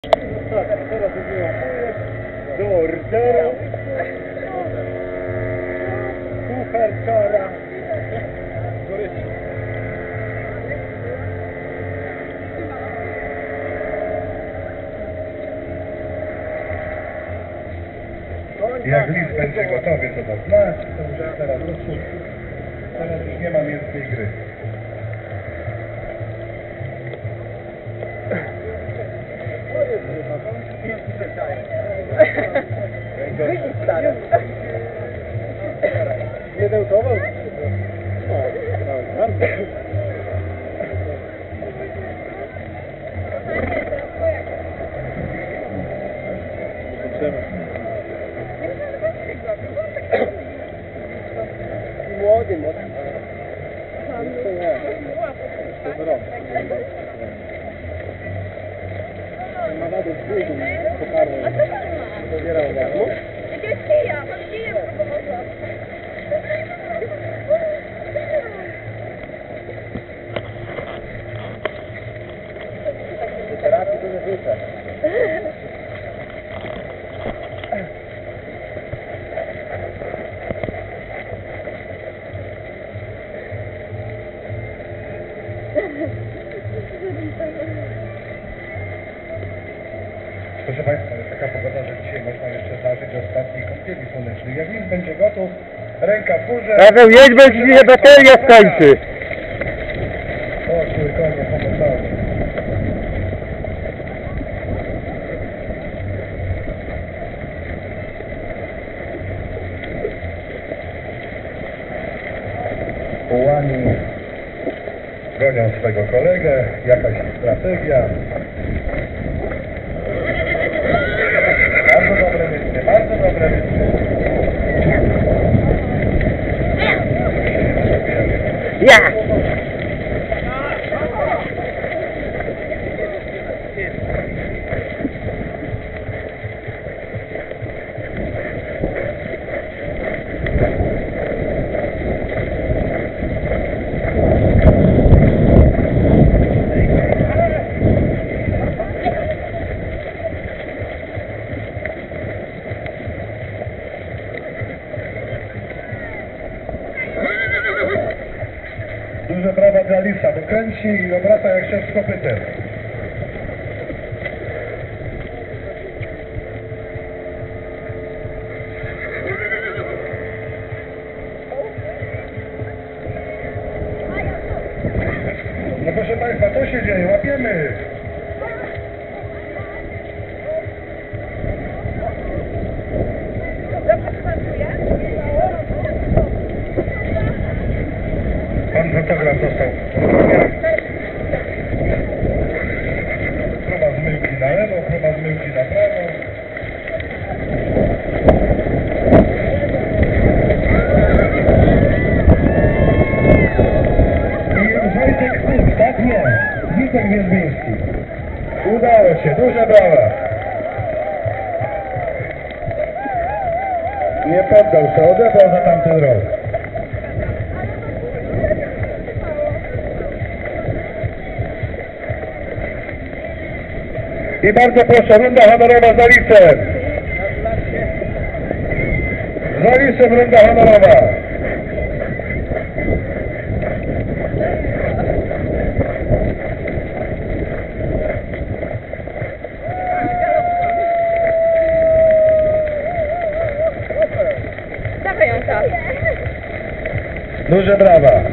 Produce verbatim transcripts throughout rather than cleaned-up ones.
Tak, teraz wyłapujesz do orderu. Kuchar, kara. Jak list będzie gotowy, to to znać, to już teraz ruszył. Teraz już nie ma miejskiej gry. Nie dełtował? No, bardzo. Młody, młody. To nie. To wyrok. Ma radę z długą, pokarmą. Zabierał darmo. Jakiegoś kija, pan kijem próbował. Terapii to nie rzuca. Proszę Państwa, jest taka pogoda, że dzisiaj można jeszcze zdarzyć ostatniej kąpieli słonecznej. Jak list będzie gotów, ręka w górze. Paweł, jedź, bo ci się bateria skończy. O, człowiek, pomocami. Ułani gonią swego kolegę, jakaś strategia. Bardzo dobre myśli, bardzo dobre myśli. Ja! Duże brawa dla Lisa, bo kręci i obraca jak się z kopytem. No proszę Państwa, co się dzieje? Łapiemy! Pan fotograf został próba zmyłki na lewo, próba zmyłki na prawo. I już Wojtek Pyk, tak nie, Witek Wierzbiński. Udało się, duże brawa. Nie poddał się, odebrał za tamten rok. I bardzo proszę, runda honorowa za Lisem. Za Lisem runda honorowa. Dawaj, Janka. Duże brawa.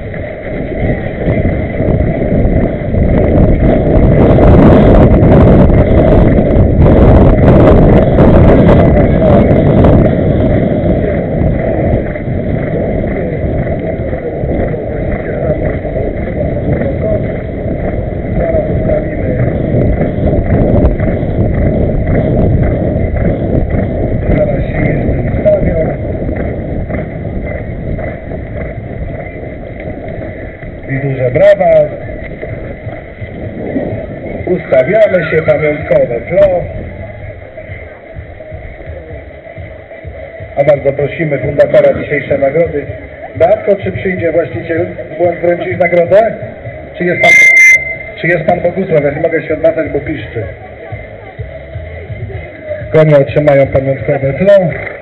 I duże brawa. Ustawiamy się, pamiątkowe flow. A bardzo prosimy fundatora dzisiejszej nagrody. Beatko, czy przyjdzie właściciel wręczyć nagrodę? Czy jest pan, czy jest pan Bogusław? Ja nie mogę się odwracać, bo piszczy. Konie otrzymają pamiątkowe tło.